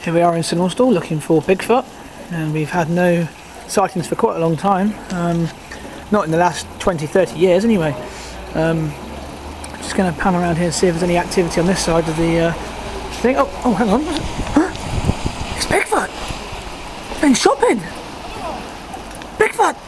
Here we are in St Austell looking for Bigfoot, and we've had no sightings for quite a long time, not in the last 20-30 years anyway. Just going to pan around here and see if there's any activity on this side of the thing. Oh, hang on. It's Bigfoot! Been shopping! Bigfoot!